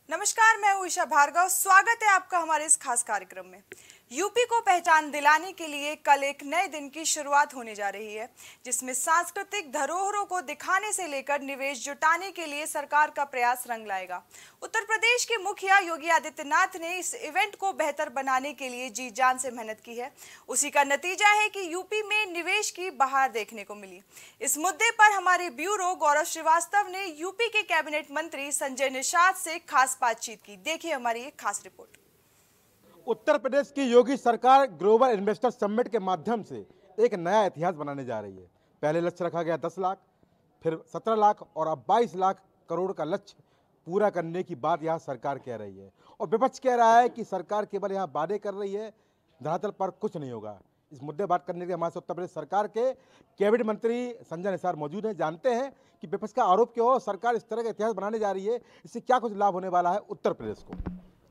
नमस्कार, मैं हूं ईशा भार्गव। स्वागत है आपका हमारे इस खास कार्यक्रम में। यूपी को पहचान दिलाने के लिए कल एक नए दिन की शुरुआत होने जा रही है, जिसमें सांस्कृतिक धरोहरों को दिखाने से लेकर निवेश जुटाने के लिए सरकार का प्रयास रंग लाएगा। उत्तर प्रदेश के मुखिया योगी आदित्यनाथ ने इस इवेंट को बेहतर बनाने के लिए जी जान से मेहनत की है। उसी का नतीजा है कि यूपी में निवेश की बहार देखने को मिली। इस मुद्दे पर हमारे ब्यूरो गौरव श्रीवास्तव ने यूपी के कैबिनेट मंत्री संजय निषाद से खास बातचीत की। देखिए हमारी एक खास रिपोर्ट। उत्तर प्रदेश की योगी सरकार ग्लोबल इन्वेस्टर समिट के माध्यम से एक नया इतिहास बनाने जा रही है। पहले लक्ष्य रखा गया 10 लाख, फिर 17 लाख और अब 22 लाख करोड़ का लक्ष्य पूरा करने की बात यहाँ सरकार कह रही है। और विपक्ष कह रहा है कि सरकार केवल यहाँ वादे कर रही है, धरातल पर कुछ नहीं होगा। इस मुद्दे बात करने के लिए हमारे साथ उत्तर प्रदेश सरकार के कैबिनेट मंत्री संजय निषाद मौजूद हैं। जानते हैं कि विपक्ष का आरोप क्यों हो, सरकार इस तरह का इतिहास बनाने जा रही है, इससे क्या कुछ लाभ होने वाला है उत्तर प्रदेश को।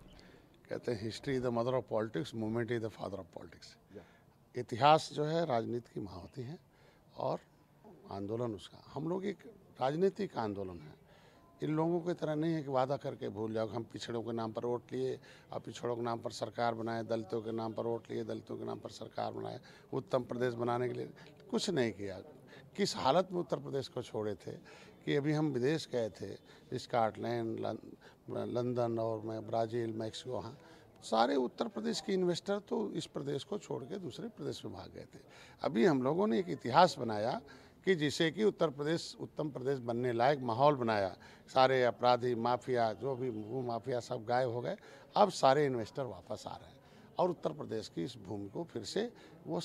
कहते हैं history is the mother of politics, movement is the father of politics. इतिहास जो है राजनीति की माँ होती है और आंदोलन उसका। हम लोग एक राजनीतिक आंदोलन है। इन लोगों की तरह नहीं है कि वादा करके भूल जाओ। हम पिछड़ों के नाम पर वोट लिए और पिछड़ों के नाम पर सरकार बनाए, दलितों के नाम पर वोट लिए, दलितों के नाम पर सरकार बनाए, उत्तम प्रदेश बनाने के लिए कुछ नहीं किया। किस हालत में उत्तर प्रदेश को छोड़े थे कि अभी हम विदेश गए थे, स्कॉटलैंड, लंदन और मैं ब्राज़ील, मैक्सिको, वहाँ सारे उत्तर प्रदेश के इन्वेस्टर तो इस प्रदेश को छोड़ के दूसरे प्रदेश में भाग गए थे। अभी हम लोगों ने एक इतिहास बनाया कि जिसे कि उत्तर प्रदेश उत्तम प्रदेश बनने लायक माहौल बनाया। सारे अपराधी, माफिया, जो भी भू माफिया सब गायब हो गए। अब सारे इन्वेस्टर वापस आ रहे हैं और उत्तर प्रदेश की इस भूमि को फिर से वो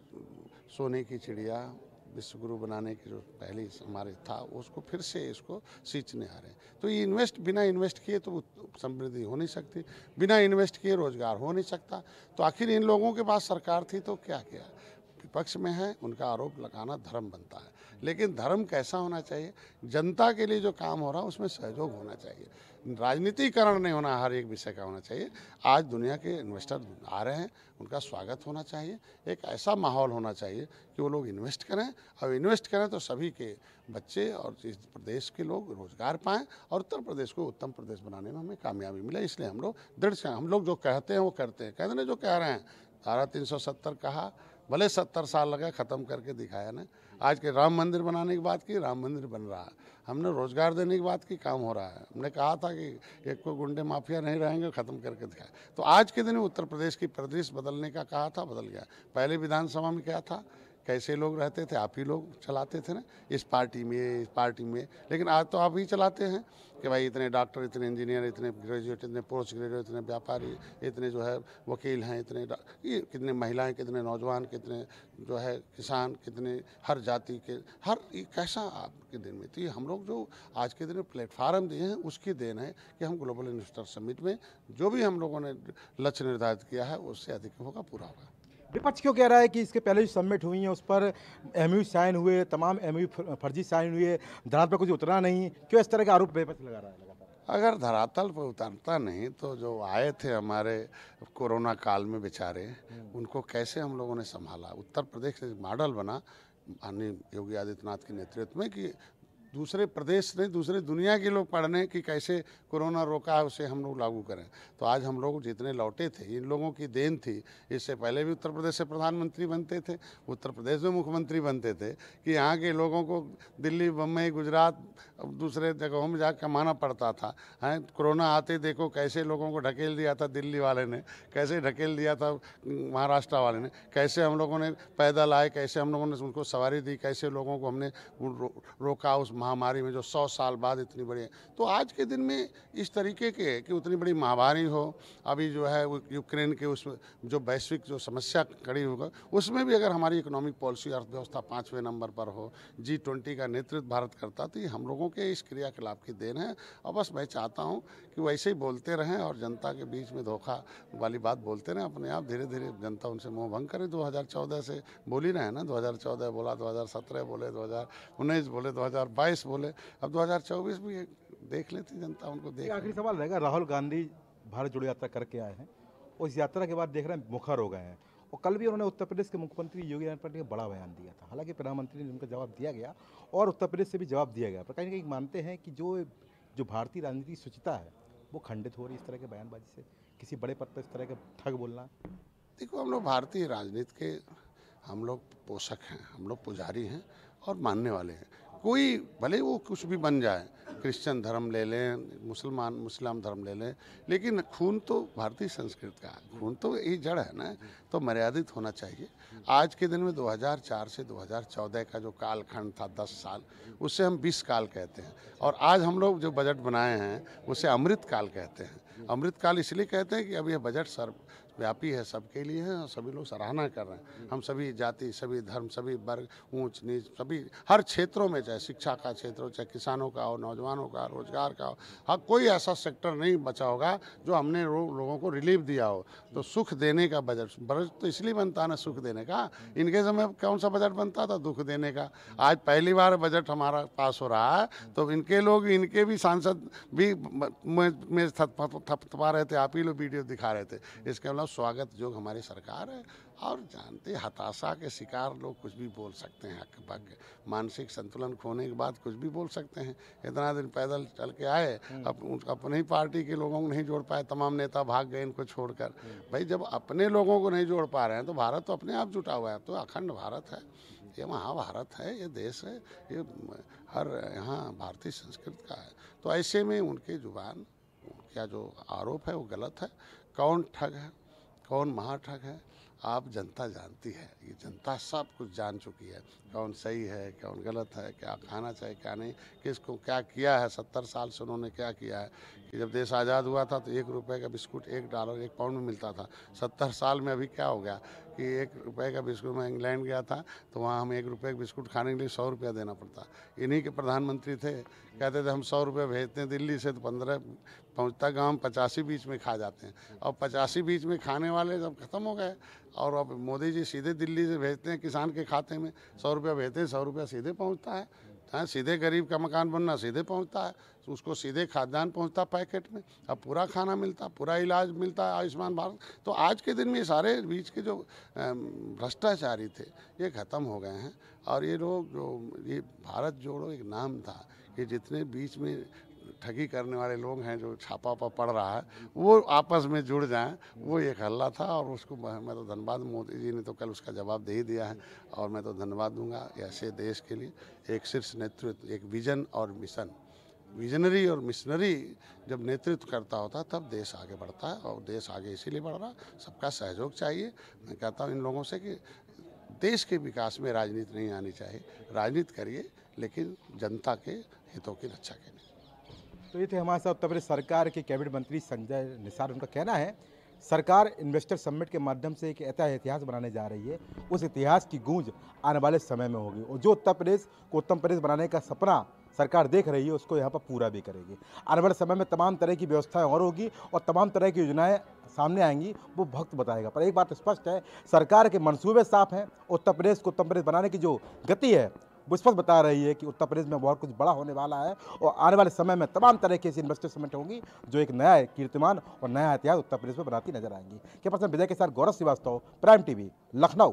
सोने की चिड़िया, विश्वगुरु बनाने की जो पहली हमारे था उसको फिर से इसको सींचने आ रहे हैं। तो ये बिना इन्वेस्ट किए तो समृद्धि हो नहीं सकती, बिना इन्वेस्ट किए रोजगार हो नहीं सकता। तो आखिर इन लोगों के पास सरकार थी तो क्या किया? विपक्ष में है, उनका आरोप लगाना धर्म बनता है। लेकिन धर्म कैसा होना चाहिए? जनता के लिए जो काम हो रहा है उसमें सहयोग होना चाहिए, राजनीतिकरण नहीं होना, हर एक विषय का होना चाहिए। आज दुनिया के इन्वेस्टर आ रहे हैं, उनका स्वागत होना चाहिए। एक ऐसा माहौल होना चाहिए कि वो लोग इन्वेस्ट करें, और इन्वेस्ट करें तो सभी के बच्चे और इस प्रदेश के लोग रोजगार पाएं और उत्तर प्रदेश को उत्तम प्रदेश बनाने में हमें कामयाबी मिले। इसलिए हम लोग दृढ़ से, हम लोग जो कहते हैं वो करते हैं। कहते हैं जो कह रहे हैं, धारा 370 कहा, भले 70 साल लगा, ख़त्म करके दिखाया ना। आज के राम मंदिर बनाने की बात की, राम मंदिर बन रहा है। हमने रोजगार देने की बात की, काम हो रहा है। हमने कहा था कि एक को गुंडे माफिया नहीं रहेंगे, ख़त्म करके दिखाया। तो आज के दिन में उत्तर प्रदेश की परिदृश्य बदलने का कहा था, बदल गया। पहले विधानसभा में क्या था, कैसे लोग रहते थे, आप ही लोग चलाते थे ना, इस पार्टी में इस पार्टी में। लेकिन आज तो आप ही चलाते हैं कि भाई इतने डॉक्टर, इतने इंजीनियर, इतने ग्रेजुएट, इतने पोस्ट ग्रेजुएट, इतने व्यापारी, इतने जो है वकील हैं, इतने ये कितने महिलाएं, कितने नौजवान, कितने जो है किसान, कितने हर जाति के, हर ये कैसा आपके दिन में। तो ये हम लोग जो आज के दिन में प्लेटफार्म दिए हैं उसकी देन है कि हम ग्लोबल इन्वेस्टर समिट में जो भी हम लोगों ने लक्ष्य निर्धारित किया है उससे अधिक होगा, पूरा होगा। विपक्ष क्यों कह रहा है कि इसके पहले जो सबमिट हुई है उस पर एमयू साइन हुए, तमाम एमयू फर्जी साइन हुए, धरातल पर कुछ उतरा नहीं? क्यों इस तरह का आरोप विपक्ष लगा रहा है लगातार? अगर धरातल पर उतरता नहीं तो जो आए थे हमारे कोरोना काल में बेचारे, उनको कैसे हम लोगों ने संभाला? उत्तर प्रदेश एक मॉडल बना माननीय योगी आदित्यनाथ के नेतृत्व में कि दूसरे प्रदेश नहीं, दूसरे दुनिया के लोग पढ़ने कि कैसे कोरोना रोका है उसे हम लोग लागू करें। तो आज हम लोग जितने लौटे थे, इन लोगों की देन थी। इससे पहले भी उत्तर प्रदेश से प्रधानमंत्री बनते थे, उत्तर प्रदेश में मुख्यमंत्री बनते थे कि यहाँ के लोगों को दिल्ली, बम्बई, गुजरात, दूसरे जगहों में जाकर कमाना पड़ता था। हैं, कोरोना आते देखो कैसे लोगों को ढकेल दिया था दिल्ली वाले ने, कैसे ढकेल दिया था महाराष्ट्र वाले ने, कैसे हम लोगों ने पैदल आए, कैसे हम लोगों ने उनको सवारी दी, कैसे लोगों को हमने रोका उस महामारी में जो 100 साल बाद इतनी बड़ी। तो आज के दिन में इस तरीके के कि उतनी बड़ी महामारी हो, अभी जो है यूक्रेन के उस जो वैश्विक जो समस्या खड़ी होगा उसमें भी अगर हमारी इकोनॉमिक पॉलिसी, अर्थव्यवस्था 5वें नंबर पर हो, G20 का नेतृत्व भारत करता, तो ये हम लोगों के इस क्रियाकलाप की देन है। और बस मैं चाहता हूँ कि वैसे ही बोलते रहें और जनता के बीच में धोखा वाली बात बोलते रहें। अपने आप धीरे धीरे जनता उनसे मोह भंग करे। 2014 से बोल ही रहे हैं ना, 2014 बोला, 2017 बोले, 2019 बोले, 2022 बोले, अब 2024 भी देख लेती जनता, उनको देख। आखिरी सवाल रहेगा, राहुल गांधी भारत जोड़ो यात्रा करके आए हैं, उस यात्रा के बाद देख रहे हैं मुखर हो गए हैं, और कल भी उन्होंने उत्तर प्रदेश के मुख्यमंत्री योगी आदित्यनाथ ने बड़ा बयान दिया था। हालांकि प्रधानमंत्री ने उनका जवाब दिया गया और उत्तर प्रदेश से भी जवाब दिया गया, पर कहीं ना कहीं मानते हैं कि जो भारतीय राजनीति की शुचिता है वो खंडित हो रही इस तरह के बयानबाजी से, किसी बड़े पद पर इस तरह के ठग बोलना? देखो, हम लोग भारतीय राजनीति के हम लोग पोषक हैं, हम लोग पुजारी हैं और मानने वाले हैं। कोई भले वो कुछ भी बन जाए, क्रिश्चियन धर्म ले लें, मुस्लिम धर्म ले लें, लेकिन खून तो भारतीय संस्कृति का है, खून तो यही जड़ है ना, तो मर्यादित होना चाहिए। आज के दिन में 2004 से 2014 का जो कालखंड था 10 साल, उससे हम 20 काल कहते हैं। और आज हम लोग जो बजट बनाए हैं उसे अमृत काल कहते हैं। अमृत काल इसलिए कहते हैं कि अब यह बजट सर्वव्यापी है, सबके लिए है और सभी लोग सराहना कर रहे हैं। हम सभी जाति, सभी धर्म, सभी वर्ग, ऊंच नीच, सभी हर क्षेत्रों में, चाहे शिक्षा का क्षेत्र हो, चाहे किसानों का हो, नौजवानों का, रोजगार का हो, हाँ, कोई ऐसा सेक्टर नहीं बचा होगा जो हमने लोगों को रिलीफ दिया हो। तो सुख देने का बजट तो इसलिए बनता है ना, सुख देने का। इनके समय कौन सा बजट बनता था? दुख देने का। आज पहली बार बजट हमारा पास हो रहा है, तो इनके लोग, इनके भी सांसद भी में थपथपा रहे थे, आप ही लोग वीडियो दिखा रहे थे। इसके अलावा स्वागत जो हमारी सरकार है। और जानते, हताशा के शिकार लोग कुछ भी बोल सकते हैं, हक पक, मानसिक संतुलन खोने के बाद कुछ भी बोल सकते हैं। इतना दिन पैदल चल के आए, अब अपने ही पार्टी के लोगों को नहीं जोड़ पाए, तमाम नेता भाग गए इनको छोड़कर। भाई, जब अपने लोगों को नहीं जोड़ पा रहे हैं तो भारत तो अपने आप जुटा हुआ है। तो अखंड भारत है, ये महाभारत है, ये देश है, ये हर यहाँ भारतीय संस्कृति का है। तो ऐसे में उनके जुबान, उनका जो आरोप है वो गलत है। कौन ठग है, कौन महाठग है, आप जनता जानती है। ये जनता सब कुछ जान चुकी है, कौन सही है, कौन गलत है, क्या खाना चाहिए, क्या नहीं, किसको क्या किया है। 70 साल से उन्होंने क्या किया है कि जब देश आज़ाद हुआ था तो 1 रुपये का बिस्कुट $1 1 पाउंड में मिलता था। 70 साल में अभी क्या हो गया कि 1 रुपये का बिस्कुट, मैं इंग्लैंड गया था तो वहाँ हमें 1 रुपये का बिस्कुट खाने के लिए 100 रुपया देना पड़ता। इन्हीं के प्रधानमंत्री थे, कहते थे हम 100 रुपये भेजते हैं दिल्ली से तो 15 पहुँचता गाँव हम 85 बीच में खा जाते हैं। और 85 बीच में खाने वाले जब ख़त्म हो गए, और अब मोदी जी सीधे दिल्ली से भेजते हैं किसान के खाते में, 100 रुपया भेजते हैं, 100 रुपया सीधे पहुंचता है। सीधे गरीब का मकान बनना सीधे पहुंचता है, तो उसको सीधे खाद्यान्न पहुंचता पैकेट में। अब पूरा खाना मिलता, पूरा इलाज मिलता है, आयुष्मान भारत। तो आज के दिन में ये सारे बीच के जो भ्रष्टाचारी थे ये ख़त्म हो गए हैं। और ये लोग जो, ये भारत जोड़ो एक नाम था कि जितने बीच में ठगी करने वाले लोग हैं, जो छापा पड़ रहा है, वो आपस में जुड़ जाएं, वो एक हल्ला था। और उसको मैं तो धन्यवाद, मोदी जी ने तो कल उसका जवाब दे ही दिया है, और मैं तो धन्यवाद दूंगा ऐसे देश के लिए। एक शीर्ष नेतृत्व, एक विजन और मिशन, विजनरी और मिशनरी जब नेतृत्व करता होता तब देश आगे बढ़ता है। और देश आगे इसीलिए बढ़ रहा, सबका सहयोग चाहिए। मैं कहता हूँ इन लोगों से कि देश के विकास में राजनीति नहीं आनी चाहिए, राजनीति करिए लेकिन जनता के हितों की रक्षा के लिए। तो ये थे हमारे साथ उत्तर प्रदेश सरकार के कैबिनेट मंत्री संजय निषाद। उनका कहना है सरकार इन्वेस्टर समिट के माध्यम से एक ऐसा इतिहास बनाने जा रही है, उस इतिहास की गूंज आने वाले समय में होगी, और जो उत्तर प्रदेश को उत्तम प्रदेश बनाने का सपना सरकार देख रही है उसको यहाँ पर पूरा भी करेगी। आने वाले समय में तमाम तरह की व्यवस्थाएं और होगी और तमाम तरह की योजनाएं सामने आएंगी, वो वक्त बताएगा। पर एक बात स्पष्ट है, सरकार के मंसूबे साफ हैं। उत्तर प्रदेश को उत्तम प्रदेश बनाने की जो गति है वो स्पष्ट बता रही है कि उत्तर प्रदेश में बहुत कुछ बड़ा होने वाला है, और आने वाले समय में तमाम तरह की ऐसी इन्वेस्टर समिट होंगी जो एक नया कीर्तिमान और नया इतिहास उत्तर प्रदेश में बनाती नजर आएंगी। के पर्सन विजय के साथ गौरव श्रीवास्तव, प्राइम टीवी, लखनऊ।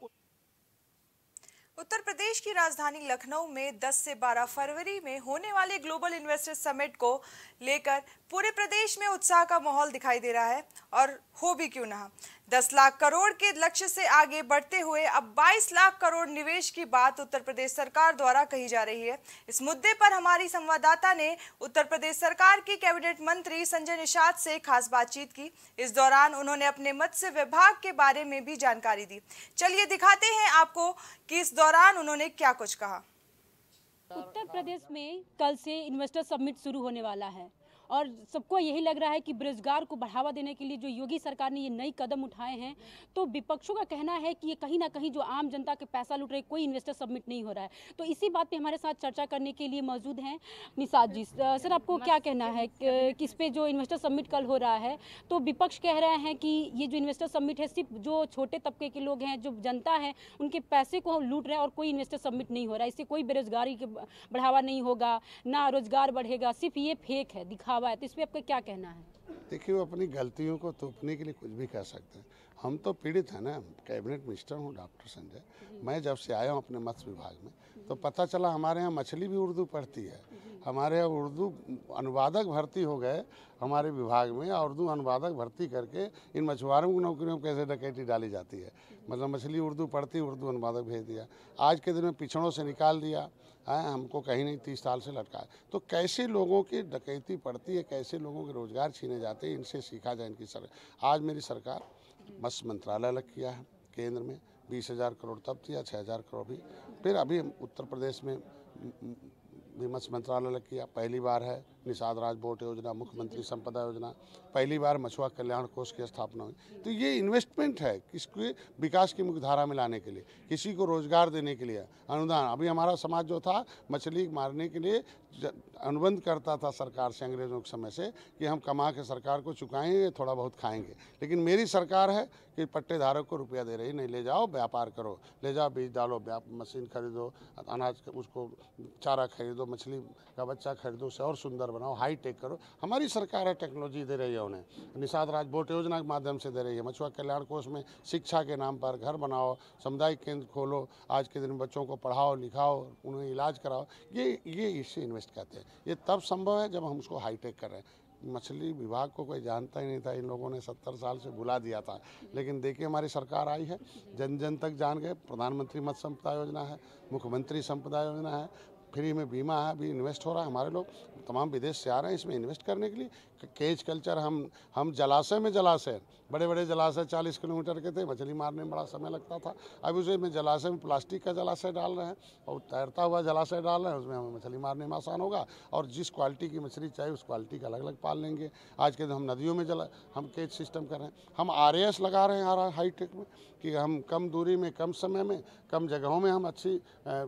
उत्तर प्रदेश की राजधानी लखनऊ में 10 से 12 फरवरी में होने वाले ग्लोबल इन्वेस्टर समिट को लेकर पूरे प्रदेश में उत्साह का माहौल दिखाई दे रहा है, और हो भी क्यों ना। 10 लाख करोड़ के लक्ष्य से आगे बढ़ते हुए अब 22 लाख करोड़ निवेश की बात उत्तर प्रदेश सरकार द्वारा कही जा रही है। इस मुद्दे पर हमारी संवाददाता ने उत्तर प्रदेश सरकार की कैबिनेट मंत्री संजय निषाद से खास बातचीत की। इस दौरान उन्होंने अपने मत्स्य विभाग के बारे में भी जानकारी दी। चलिए दिखाते हैं आपको कि इस दौरान उन्होंने क्या कुछ कहा। उत्तर प्रदेश में कल से इन्वेस्टर समिट शुरू होने वाला है, और सबको यही लग रहा है कि बेरोजगार को बढ़ावा देने के लिए जो योगी सरकार ने ये नई कदम उठाए हैं, तो विपक्षों का कहना है कि ये कहीं ना कहीं जो आम जनता के पैसा लूट रहे, कोई इन्वेस्टर समिट नहीं हो रहा है। तो इसी बात पे हमारे साथ चर्चा करने के लिए मौजूद हैं निषाद जी। सर, आपको क्या कहना है कि इस पे जो इन्वेस्टर समिट कल हो रहा है, तो विपक्ष कह रहे हैं कि ये जो इन्वेस्टर समिट है सिर्फ जो छोटे तबके के लोग हैं, जो जनता है, उनके पैसे को लूट रहे हैं, और कोई इन्वेस्टर समिट नहीं हो रहा है। इससे कोई बेरोजगारी के बढ़ावा नहीं होगा, ना रोजगार बढ़ेगा, सिर्फ ये फेक है, दिखावा है। तो इस पे आपका क्या कहना है? देखिए, वो अपनी गलतियों को तोपने के लिए कुछ भी कह सकते हैं। हम तो पीड़ित हैं ना। कैबिनेट मिनिस्टर हूँ डॉक्टर संजय। मैं जब से आया हूँ अपने मत्स्य विभाग में, तो पता चला हमारे यहाँ मछली भी उर्दू पढ़ती है। हमारे उर्दू अनुवादक भर्ती हो गए हमारे विभाग में, और उर्दू अनुवादक भर्ती करके इन मछुआरों की नौकरियों में कैसे डकैती डाली जाती है। मतलब मछली उर्दू पढ़ती, उर्दू अनुवादक भेज दिया, आज के दिन में पिछड़ों से निकाल दिया है, हमको कहीं नहीं 30 साल से लटका। तो कैसे लोगों की डकैती पड़ती है, कैसे लोगों के रोजगार छीने जाते हैं, इनसे सीखा जाए इनकी सरकार। आज मेरी सरकार मत्स्य मंत्रालय अलग किया है, केंद्र में 20,000 करोड़ तब दिया, 6,000 करोड़ भी। फिर अभी उत्तर प्रदेश में भी मत्स्य मंत्रालय अलग किया, पहली बार है निषाद राज बोट योजना, मुख्यमंत्री संपदा योजना, पहली बार मछुआ कल्याण कोष की स्थापना हुई। तो ये इन्वेस्टमेंट है किसके विकास की मुख्य धारा में लाने के लिए, किसी को रोजगार देने के लिए अनुदान। अभी हमारा समाज जो था मछली मारने के लिए अनुबंध करता था सरकार से अंग्रेजों के समय से कि हम कमा के सरकार को चुकाएंगे, थोड़ा बहुत खाएंगे। लेकिन मेरी सरकार है कि पट्टेधारक को रुपया दे रही नहीं, ले जाओ व्यापार करो, ले जाओ बीज डालो, मशीन खरीदो, अनाज उसको चारा खरीदो, मछली का बच्चा खरीदो, उसे और सुंदर बनाओ, हाई टेक करो। हमारी सरकार है टेक्नोलॉजी दे रही है उन्हें, निषाद राज बोट योजना के माध्यम से दे रही है। मछुआ कल्याण कोष में शिक्षा के नाम पर घर बनाओ, सामुदायिक केंद्र खोलो, आज के दिन में बच्चों को पढ़ाओ लिखाओ, उन्हें इलाज कराओ। ये इससे इन्वेस्ट कहते हैं। ये तब संभव है जब हम उसको हाई टेक कर रहे हैं। मछली विभाग को कोई जानता ही नहीं था, इन लोगों ने 70 साल से भुला दिया था। लेकिन देखिए हमारी सरकार आई है, जन जन तक जान गए। प्रधानमंत्री मत्स्य संपदा योजना है, मुख्यमंत्री संपदा योजना है, फ्री में बीमा है, अभी इन्वेस्ट हो रहा है। हमारे लोग तमाम विदेश से आ रहे हैं इसमें इन्वेस्ट करने के लिए। केज कल्चर हम जलाशय बड़े बड़े जलाशय 40 किलोमीटर के थे, मछली मारने में बड़ा समय लगता था। अब उसे में जलाशय में प्लास्टिक का जलाशय डाल रहे हैं और तैरता हुआ जलाशय डाल रहे हैं, उसमें हमें मछली मारने में आसान होगा। और जिस क्वालिटी की मछली चाहिए उस क्वालिटी का अलग अलग पाल लेंगे। आज के दिन हम नदियों में हम केज सिस्टम कर रहे हैं, हम RAS लगा रहे हैं हाईटेक में कि हम कम दूरी में, कम समय में, कम जगहों में हम अच्छी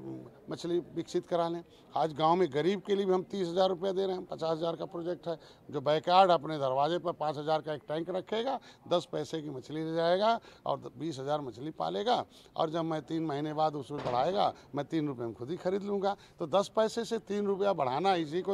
मछली विकसित करा लें। आज गांव में गरीब के लिए भी हम 30,000 रुपये दे रहे हैं। 50,000 का प्रोजेक्ट है, जो बैकयार्ड अपने दरवाजे पर 5,000 का एक टैंक रखेगा, 10 पैसे की मछली ले जाएगा और 20,000 मछली पालेगा। और जब मैं 3 महीने बाद उसमें बढ़ाएगा, मैं 3 रुपये में खुद ही खरीद लूँगा। तो 10 पैसे से 3 रुपया बढ़ाना,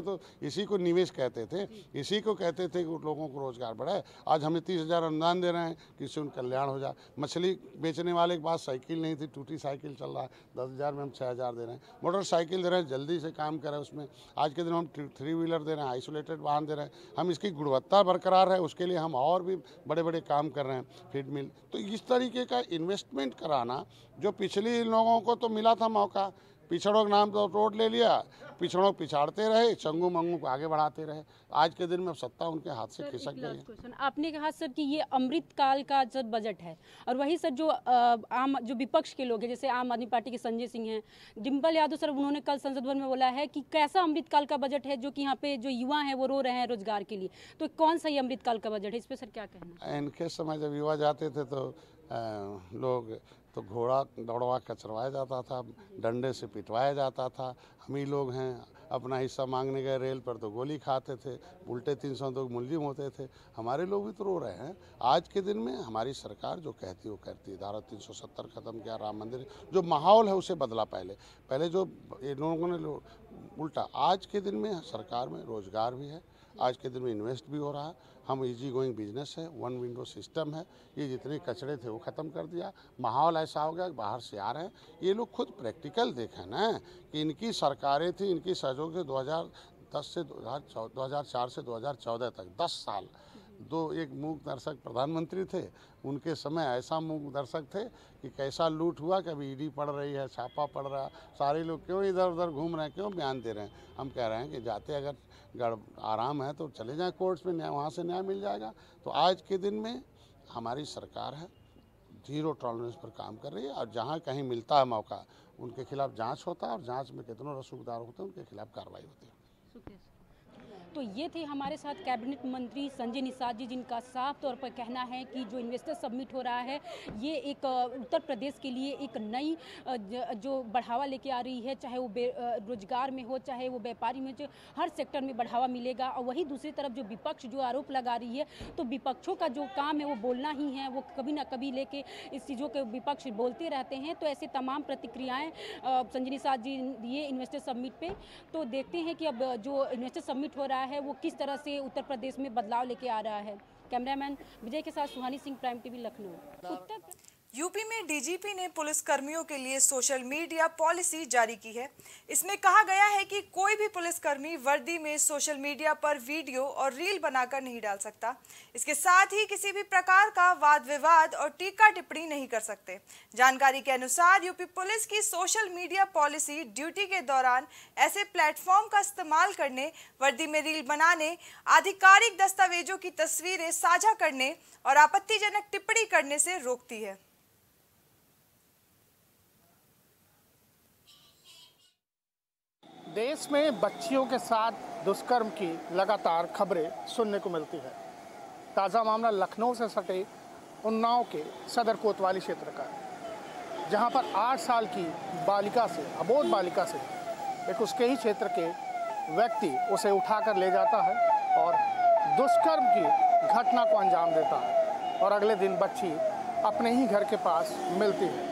इसी को निवेश कहते थे, इसी को कहते थे कि लोगों को रोजगार बढ़े। आज हमें 30,000 अनुदान दे रहे हैं कि इससे उनका कल्याण हो जाए। मछली बेचने वाले के पास साइकिल नहीं थी, टूटी साइकिल चल रहा है, 10,000 में हम 6,000 दे रहे हैं। मोटरसाइकिल दे रहे हैं, जल्दी से काम करें उसमें। आज के दिन हम 3 व्हीलर दे रहे हैं, आइसोलेटेड वाहन दे रहे हैं। हम इसकी गुणवत्ता बरकरार है उसके लिए हम और भी बड़े बड़े काम कर रहे हैं, फीड मिल। तो इस तरीके का इन्वेस्टमेंट कराना, जो पिछले लोगों को तो मिला था मौका, पिछड़ों के नाम तो रोड ले लिया, पिछड़ों पिछाड़ते रहे, चंगू मंगू को आगे बढ़ाते रहे। आज के दिन में सत्ता उनके हाथ से खिसक गई है। आपने कहा सर कि ये अमृत काल का जब बजट है, और वही सर जो विपक्ष के लोग हैं, जैसे आम आदमी पार्टी के संजय सिंह हैं, डिम्पल यादव सर, उन्होंने कल संसद भवन में बोला है कि कैसा अमृत काल का बजट है, जो कि यहाँ पे जो युवा हैं वो रो रहे हैं रोजगार के लिए। तो कौन सा ये अमृत काल का बजट है, इस पर सर क्या कहना है? इनके समय जब युवा जाते थे तो लोग तो घोड़ा दौड़वा कर चढ़वाया जाता था, डंडे से पिटवाया जाता था। हम ही लोग हैं अपना हिस्सा मांगने गए रेल पर तो गोली खाते थे, उल्टे 302 मुलजिम होते थे। हमारे लोग भी तो रो रहे हैं। आज के दिन में हमारी सरकार जो कहती है वो करती है। धारा 370 खत्म किया, राम मंदिर, जो माहौल है उसे बदला। पहले जो इन लोगों ने उल्टा। आज के दिन में सरकार में रोजगार भी है, आज के दिन में इन्वेस्ट भी हो रहा है। हम इजी गोइंग बिजनेस है, 1 विंडो सिस्टम है। ये जितने कचरे थे वो ख़त्म कर दिया। माहौल ऐसा हो गया कि बाहर से आ रहे हैं। ये लोग खुद प्रैक्टिकल देखें ना कि इनकी सरकारें थी, इनकी सहयोग से 2004 से 2014 तक 10 साल एक मूक दर्शक प्रधानमंत्री थे। उनके समय ऐसा मूक दर्शक थे कि कैसा लूट हुआ, कभी ईडी पड़ रही है, छापा पड़ रहा है, सारे लोग क्यों इधर उधर घूम रहे हैं, क्यों बयान दे रहे हैं। हम कह रहे हैं कि जाते अगर आराम है तो चले जाएं कोर्ट्स में, न्याय वहाँ से न्याय मिल जाएगा। तो आज के दिन में हमारी सरकार है, 0 टॉलरेंस पर काम कर रही है। और जहाँ कहीं मिलता है मौका उनके खिलाफ जांच होता है, और जांच में कितनों रसूखदार होते हैं उनके खिलाफ कार्रवाई होती है। तो ये थे हमारे साथ कैबिनेट मंत्री संजय निषाद जी, जिनका साफ तौर पर कहना है कि जो इन्वेस्टर सबमिट हो रहा है ये एक उत्तर प्रदेश के लिए एक नई जो बढ़ावा लेके आ रही है, चाहे वो रोजगार में हो, चाहे वो व्यापारी में, जो हर सेक्टर में बढ़ावा मिलेगा। और वही दूसरी तरफ जो विपक्ष जो आरोप लगा रही है, तो विपक्षों का जो काम है वो बोलना ही है, वो कभी ना कभी लेके इस चीज़ों के विपक्ष बोलते रहते हैं। तो ऐसे तमाम प्रतिक्रियाएँ संजय निषाद जी दिए इन्वेस्टर सबमिट पे। तो देखते हैं कि अब जो इन्वेस्टर सबमिट हो रहा है वो किस तरह से उत्तर प्रदेश में बदलाव लेके आ रहा है। कैमरामैन विजय के साथ Suhani Singh, Prime TV, Lucknow. UP में डीजीपी ने पुलिस कर्मियों के लिए सोशल मीडिया पॉलिसी जारी की है। इसमें कहा गया है कि कोई भी पुलिसकर्मी वर्दी में सोशल मीडिया पर वीडियो और रील बनाकर नहीं डाल सकता। इसके साथ ही किसी भी प्रकार का वाद विवाद और टीका टिप्पणी नहीं कर सकते। जानकारी के अनुसार यूपी पुलिस की सोशल मीडिया पॉलिसी ड्यूटी के दौरान ऐसे प्लेटफॉर्म का इस्तेमाल करने, वर्दी में रील बनाने, आधिकारिक दस्तावेजों की तस्वीरें साझा करने और आपत्तिजनक टिप्पणी करने से रोकती है। देश में बच्चियों के साथ दुष्कर्म की लगातार खबरें सुनने को मिलती है। ताज़ा मामला लखनऊ से सटे उन्नाव के सदर कोतवाली क्षेत्र का है, जहां पर 8 साल की बालिका से, अबोध बालिका से एक उसके ही क्षेत्र के व्यक्ति उसे उठाकर ले जाता है और दुष्कर्म की घटना को अंजाम देता है और अगले दिन बच्ची अपने ही घर के पास मिलती है।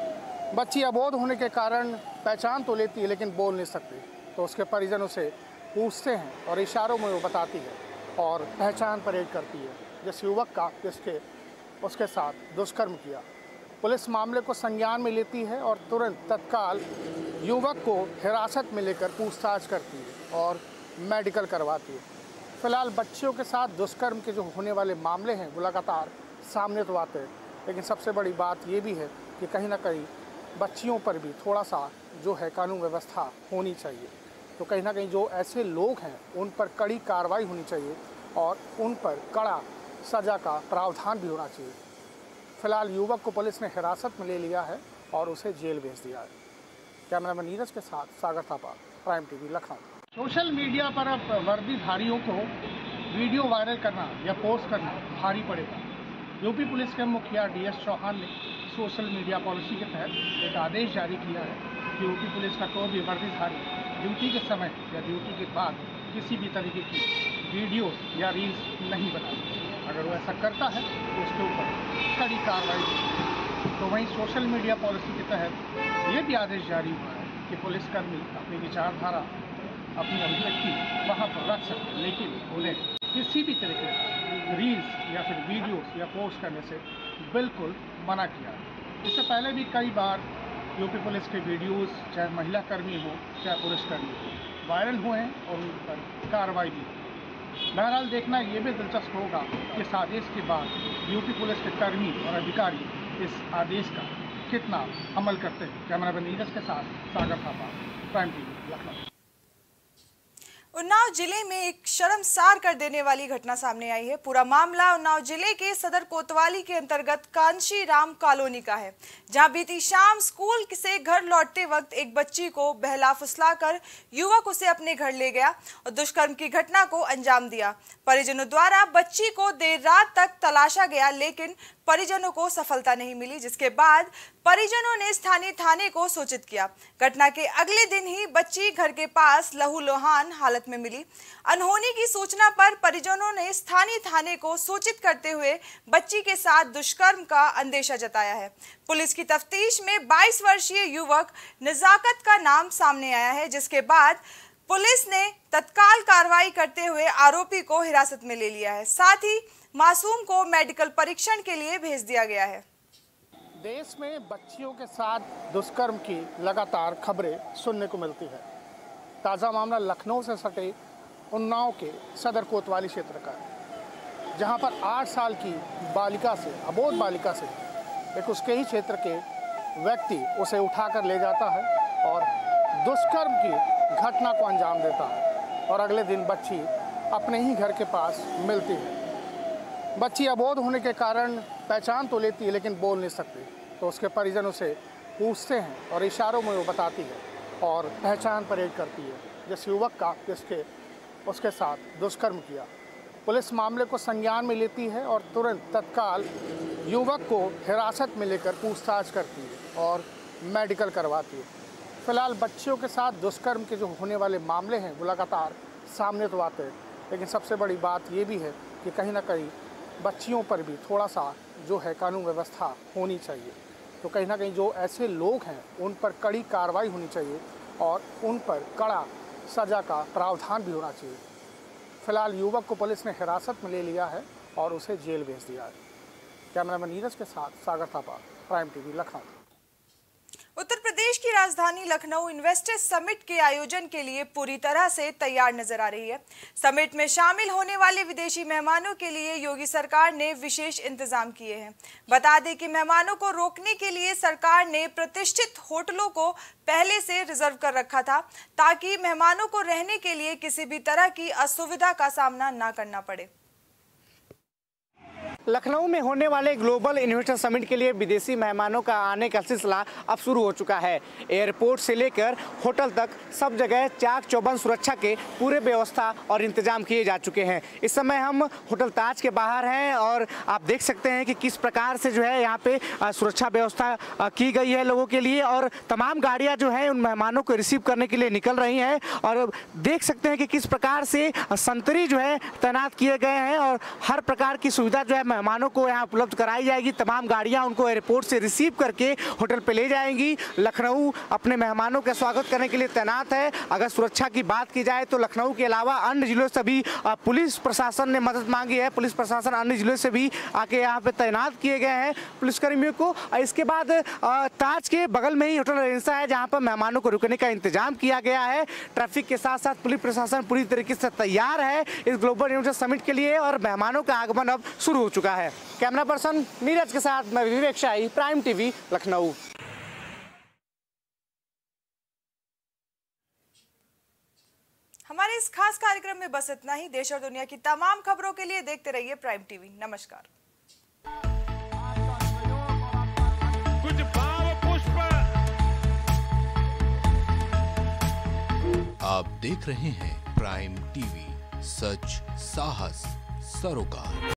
बच्ची अबोध होने के कारण पहचान तो लेती है लेकिन बोल नहीं सकती, तो उसके परिजन उसे पूछते हैं और इशारों में वो बताती है और पहचान परेड करती है जिस युवक का जिसके उसके साथ दुष्कर्म किया। पुलिस मामले को संज्ञान में लेती है और तुरंत तत्काल युवक को हिरासत में लेकर पूछताछ करती है और मेडिकल करवाती है। फिलहाल बच्चियों के साथ दुष्कर्म के जो होने वाले मामले हैं वो लगातार सामने तो आते हैं, लेकिन सबसे बड़ी बात ये भी है कि कहीं ना कहीं बच्चियों पर भी थोड़ा सा जो है कानून व्यवस्था होनी चाहिए। तो कहीं ना कहीं जो ऐसे लोग हैं उन पर कड़ी कार्रवाई होनी चाहिए और उन पर कड़ा सज़ा का प्रावधान भी होना चाहिए। फिलहाल युवक को पुलिस ने हिरासत में ले लिया है और उसे जेल भेज दिया है। कैमरामैन नीरज के साथ Sagar Thapa, Prime TV, Lucknow. Social media पर अब वर्दीधारियों को वीडियो वायरल करना या पोस्ट करना भारी पड़ेगा। यूपी पुलिस के मुखिया DS चौहान ने सोशल मीडिया पॉलिसी के तहत एक आदेश जारी किया है कि यूपी पुलिस का कोई भी वर्दीधारी ड्यूटी के समय या ड्यूटी के बाद किसी भी तरीके की वीडियोस या रील्स नहीं बनाता। अगर वो ऐसा करता है तो उसके ऊपर कड़ी कार्रवाई होगी। तो वहीं सोशल मीडिया पॉलिसी के तहत ये भी आदेश जारी हुआ है कि पुलिसकर्मी अपनी विचारधारा, अपनी अभिव्यक्ति वहाँ पर रख सकते हैं, लेकिन उन्हें किसी भी तरीके से रील्स या फिर वीडियोस या पोस्ट करने से बिल्कुल मना किया। इससे पहले भी कई बार यूपी पुलिस के वीडियोस, चाहे महिला कर्मी हो चाहे पुलिसकर्मी हो, वायरल हुए हैं और उन पर कार्रवाई भी हुई। बहरहाल देखना ये भी दिलचस्प होगा कि इस आदेश के बाद यूपी पुलिस के कर्मी और अधिकारी इस आदेश का कितना अमल करते हैं। कैमरामैन नीरज के साथ सागर थापा, प्राइम टीवी, लखनऊ। उन्नाव जिले में एक शर्मसार कर देने वाली घटना सामने आई है। पूरा मामला उन्नाव जिले के सदर कोतवाली के अंतर्गत कांशीराम कॉलोनी का है, जहां बीती शाम स्कूल से घर लौटते वक्त एक बच्ची को बहला फुसलाकर युवक उसे अपने घर ले गया और दुष्कर्म की घटना को अंजाम दिया। परिजनों द्वारा बच्ची को देर रात तक तलाशा गया, लेकिन परिजनों को सफलता नहीं मिली, जिसके बाद परिजनों ने स्थानीय थाने को सूचित किया। घटना के अगले दिन ही बच्ची घर के पास लहूलुहान हालत में मिली। अनहोनी की सूचना पर परिजनों ने स्थानीय थाने को सूचित करते हुए बच्ची के साथ दुष्कर्म का अंदेशा जताया है। पुलिस की तफ्तीश में 22 वर्षीय युवक नजाकत का नाम सामने आया है, जिसके बाद पुलिस ने तत्काल कार्रवाई करते हुए आरोपी को हिरासत में ले लिया है। साथ ही मासूम को मेडिकल परीक्षण के लिए भेज दिया गया है। देश में बच्चियों के साथ दुष्कर्म की लगातार खबरें सुनने को मिलती है। ताज़ा मामला लखनऊ से सटे उन्नाव के सदर कोतवाली क्षेत्र का है, जहां पर 8 साल की बालिका से, अबोध बालिका से एक उसके ही क्षेत्र के व्यक्ति उसे उठाकर ले जाता है और दुष्कर्म की घटना को अंजाम देता है और अगले दिन बच्ची अपने ही घर के पास मिलती है। बच्ची अबोध होने के कारण पहचान तो लेती है लेकिन बोल नहीं सकती, तो उसके परिजन उसे पूछते हैं और इशारों में वो बताती है और पहचान परेड करती है जिस युवक का जिसके उसके साथ दुष्कर्म किया। पुलिस मामले को संज्ञान में लेती है और तुरंत तत्काल युवक को हिरासत में लेकर पूछताछ करती है और मेडिकल करवाती है। फिलहाल बच्चियों के साथ दुष्कर्म के जो होने वाले मामले हैं वो लगातार सामने तो आते हैं, लेकिन सबसे बड़ी बात ये भी है कि कहीं ना कहीं बच्चियों पर भी थोड़ा सा जो है कानून व्यवस्था होनी चाहिए। तो कहीं ना कहीं जो ऐसे लोग हैं उन पर कड़ी कार्रवाई होनी चाहिए और उन पर कड़ा सज़ा का प्रावधान भी होना चाहिए। फिलहाल युवक को पुलिस ने हिरासत में ले लिया है और उसे जेल भेज दिया है। कैमरामैन नीरज के साथ सागर थापा, प्राइम टीवी लखनऊ। उत्तर प्रदेश की राजधानी लखनऊ इन्वेस्टर्स समिट के आयोजन के लिए पूरी तरह से तैयार नजर आ रही है। समिट में शामिल होने वाले विदेशी मेहमानों के लिए योगी सरकार ने विशेष इंतजाम किए हैं। बता दें कि मेहमानों को रोकने के लिए सरकार ने प्रतिष्ठित होटलों को पहले से रिजर्व कर रखा था, ताकि मेहमानों को रहने के लिए किसी भी तरह की असुविधा का सामना न करना पड़े। लखनऊ में होने वाले ग्लोबल इन्वेस्टर समिट के लिए विदेशी मेहमानों का आने का सिलसिला अब शुरू हो चुका है। एयरपोर्ट से लेकर होटल तक सब जगह चाक चौबंद सुरक्षा के पूरे व्यवस्था और इंतजाम किए जा चुके हैं। इस समय हम होटल ताज के बाहर हैं और आप देख सकते हैं कि किस प्रकार से जो है यहाँ पे सुरक्षा व्यवस्था की गई है लोगों के लिए, और तमाम गाड़ियाँ जो है उन मेहमानों को रिसीव करने के लिए निकल रही हैं। और देख सकते हैं कि किस प्रकार से संतरी जो है तैनात किए गए हैं और हर प्रकार की सुविधा जो है मेहमानों को यहाँ उपलब्ध कराई जाएगी। तमाम गाड़ियाँ उनको एयरपोर्ट से रिसीव करके होटल पे ले जाएंगी। लखनऊ अपने मेहमानों का स्वागत करने के लिए तैनात है। अगर सुरक्षा की बात की जाए तो लखनऊ के अलावा अन्य जिलों से भी पुलिस प्रशासन ने मदद मांगी है। पुलिस प्रशासन अन्य जिलों से भी आके यहाँ पे तैनात किए गए हैं पुलिसकर्मियों को। इसके बाद ताज के बगल में ही होटल रेंसा है, जहाँ पर मेहमानों को रुकने का इंतजाम किया गया है। ट्रैफिक के साथ साथ पुलिस प्रशासन पूरी तरीके से तैयार है इस ग्लोबल इन्वेस्टर समिट के लिए और मेहमानों का आगमन अब शुरू हो चुका है। कैमरा पर्सन नीरज के साथ मैं विवेक शाही, प्राइम टीवी लखनऊ। हमारे इस खास कार्यक्रम में बस इतना ही। देश और दुनिया की तमाम खबरों के लिए देखते रहिए प्राइम टीवी। नमस्कार। कुछ भाव पुष्प। आप देख रहे हैं प्राइम टीवी, सच साहस सरोकार।